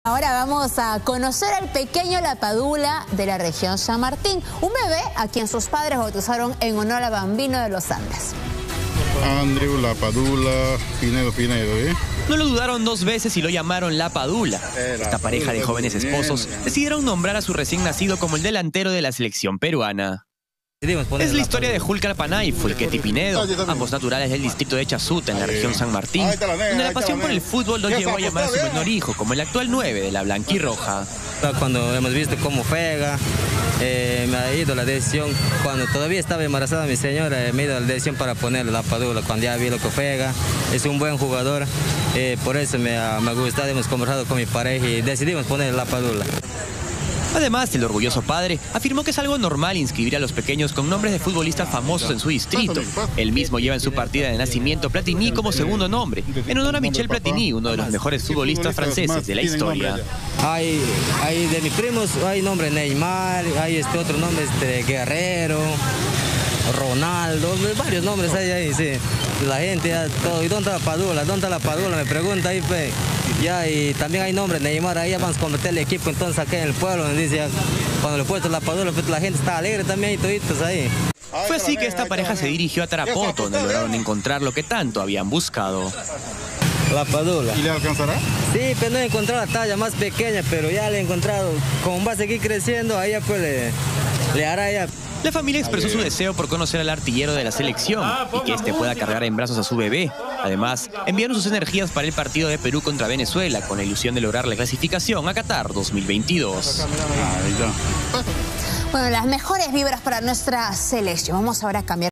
Ahora vamos a conocer al pequeño Lapadula de la región San Martín, un bebé a quien sus padres bautizaron en honor al Bambino de los Andes. Andrew Lapadula Pinedo, ¿eh? No lo dudaron dos veces y lo llamaron Lapadula. Esta pareja de jóvenes esposos decidieron nombrar a su recién nacido como el delantero de la selección peruana. Es la historia de Julcar Panay y Fulquete Pinedo, ambos naturales del distrito de Chazuta, en la región San Martín, donde la pasión por el fútbol los llevó a llamar a su menor hijo como el actual 9 de la blanquirroja. Cuando hemos visto cómo juega, me ha ido la decisión, cuando todavía estaba embarazada mi señora, me ha ido la decisión para ponerle Lapadula, cuando ya vi lo que juega, es un buen jugador, por eso me ha gustado, hemos conversado con mi pareja y decidimos ponerle Lapadula. Además, el orgulloso padre afirmó que es algo normal inscribir a los pequeños con nombres de futbolistas famosos en su distrito. Él mismo lleva en su partida de nacimiento Platini como segundo nombre, en honor a Michel Platini, uno de los mejores futbolistas franceses de la historia. Hay de mis primos, hay nombre Neymar, hay otro nombre Guerrero, Ronaldo, varios nombres hay ahí, sí. La gente ya todo, ¿y dónde está Lapadula? ¿Dónde está Lapadula? Me pregunta ahí, pues. Ya, y también hay nombres Neymar, ahí ya vamos a convertir el equipo entonces acá en el pueblo, donde dice, cuando le he puesto Lapadula, pues la gente está alegre también y toditos ahí. Fue así que esta pareja se dirigió a Tarapoto, donde lograron encontrar lo que tanto habían buscado. Lapadula. ¿Y le alcanzará? Sí, pero no he encontrado la talla más pequeña, pero ya le he encontrado, como va a seguir creciendo, ahí ya pues le hará ya. La familia expresó su deseo por conocer al artillero de la selección y que este pueda cargar en brazos a su bebé. Además, enviaron sus energías para el partido de Perú contra Venezuela, con la ilusión de lograr la clasificación a Qatar 2022. Bueno, las mejores vibras para nuestra selección. Vamos ahora a cambiar.